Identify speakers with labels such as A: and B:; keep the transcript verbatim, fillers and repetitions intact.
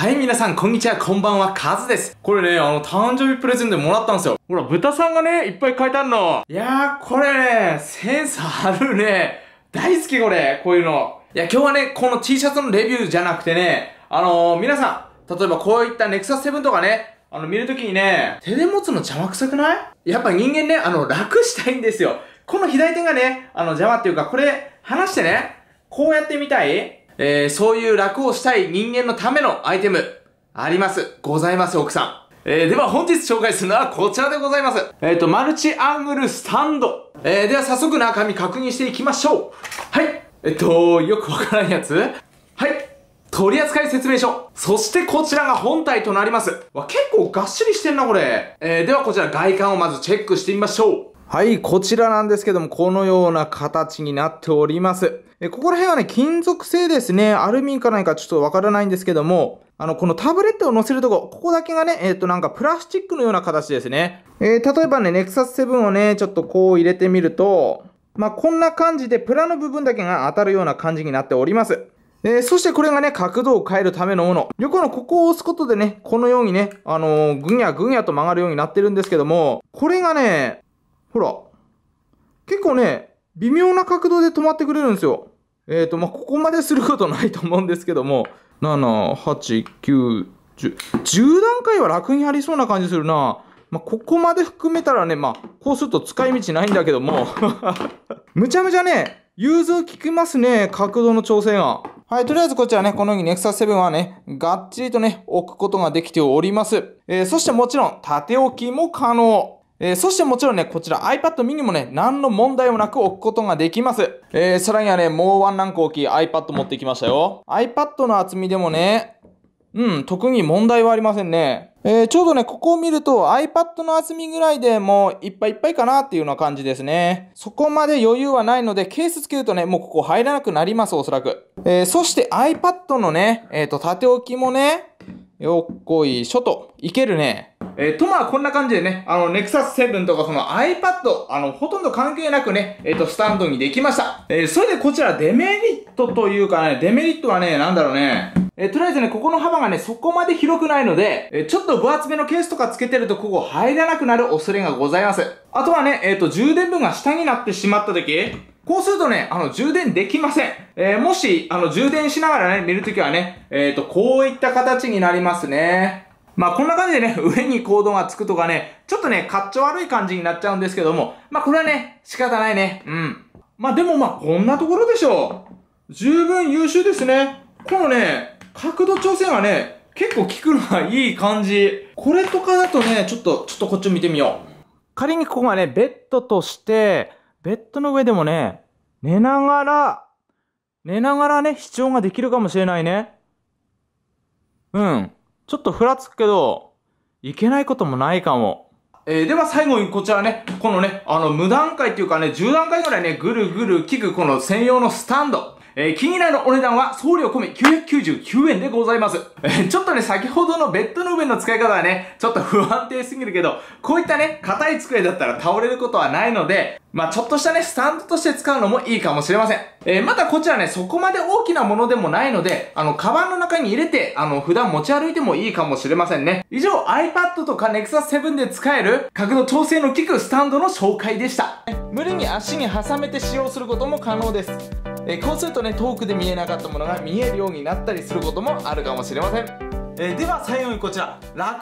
A: はい、皆さん、こんにちは、こんばんは、カズです。これね、あの、誕生日プレゼントでもらったんですよ。ほら、豚さんがね、いっぱい書いてあるの。いやー、これね、センスあるね。大好き、これ、こういうの。いや、今日はね、この T シャツのレビューじゃなくてね、あのー、皆さん、例えばこういったネクサスセブンとかね、あの、見るときにね、手で持つの邪魔くさくない？やっぱ人間ね、あの、楽したいんですよ。この左手がね、あの、邪魔っていうか、これ、離してね、こうやってみたい？えー、そういう楽をしたい人間のためのアイテム、あります。ございます、奥さん。えー、では本日紹介するのはこちらでございます。えっと、マルチアングルスタンド。えー、では早速中身確認していきましょう。はい。えっと、よくわからんやつ。はい。取扱説明書。そしてこちらが本体となります。わ、結構がっしりしてんな、これ。えー、ではこちら外観をまずチェックしてみましょう。はい、こちらなんですけども、このような形になっております。え、ここら辺はね、金属製ですね。アルミか何かちょっとわからないんですけども、あの、このタブレットを載せるとこ、ここだけがね、えっと、なんかプラスチックのような形ですね。えー、例えばね、ネクサスセブンをね、ちょっとこう入れてみると、まあ、こんな感じでプラの部分だけが当たるような感じになっております。えー、そしてこれがね、角度を変えるためのもの。横のここを押すことでね、このようにね、あのー、ぐにゃぐにゃと曲がるようになってるんですけども、これがね、ほら、結構ね、微妙な角度で止まってくれるんですよ。えっと、まあ、ここまですることないと思うんですけども、なな、はち、きゅう、じゅう、じゅう段階は楽にありそうな感じするな。まあ、ここまで含めたらね、まあ、こうすると使い道ないんだけども、むちゃむちゃね、融通効きますね、角度の調整が。はい、とりあえずこちらね、このようにネクサスセブンはね、がっちりとね、置くことができております。えー、そしてもちろん、縦置きも可能。えー、そしてもちろんね、こちら iPad mini もね、何の問題もなく置くことができます。えー、さらにはね、もうワンランク大きい iPad 持ってきましたよ。iPad の厚みでもね、うん、特に問題はありませんね。えー、ちょうどね、ここを見ると iPad の厚みぐらいでもういっぱいいっぱいかなっていうような感じですね。そこまで余裕はないので、ケースつけるとね、もうここ入らなくなります、おそらく。えー、そして iPad のね、えっと、縦置きもね、よっこいしょと、いけるね。えー、とまあこんな感じでね、あの、ネクサスセブンとかその iPad、あの、ほとんど関係なくね、えっと、スタンドにできました。えー、それでこちらデメリットというかね、デメリットはね、なんだろうね。えー、とりあえずね、ここの幅がね、そこまで広くないので、えー、ちょっと分厚めのケースとかつけてるとここ入らなくなる恐れがございます。あとはね、えっと、充電分が下になってしまった時、こうするとね、あの、充電できません。えー、もし、あの、充電しながらね、見るときはね、えっと、こういった形になりますね。まあこんな感じでね、上にコードがつくとかね、ちょっとね、かっちょ悪い感じになっちゃうんですけども、まあこれはね、仕方ないね。うん。まあでもまあこんなところでしょう。十分優秀ですね。このね、角度調整がね、結構効くのがいい感じ。これとかだとね、ちょっと、ちょっとこっちを見てみよう。仮にここがね、ベッドとして、ベッドの上でもね、寝ながら、寝ながらね、視聴ができるかもしれないね。うん。ちょっとふらつくけど、いけないこともないかも。えー、では最後にこちらね、このね、あの、無段階っていうかね、じゅう段階ぐらいね、ぐるぐる効くこの専用のスタンド。えー、気になるお値段は送料込みきゅうひゃくきゅうじゅうきゅうえんでございます。えー、ちょっとね、先ほどのベッドの上の使い方はね、ちょっと不安定すぎるけど、こういったね、硬い机だったら倒れることはないので、まあちょっとしたね、スタンドとして使うのもいいかもしれません。えー、またこちらね、そこまで大きなものでもないので、あの、カバンの中に入れて、あの、普段持ち歩いてもいいかもしれませんね。以上、iPad とか ネクサスセブン で使える角度調整の効くスタンドの紹介でした。無理に足に挟めて使用することも可能です。えー、こうするとね、遠くで見えなかったものが見えるようになったりすることもあるかもしれません。えー、では最後にこちら、楽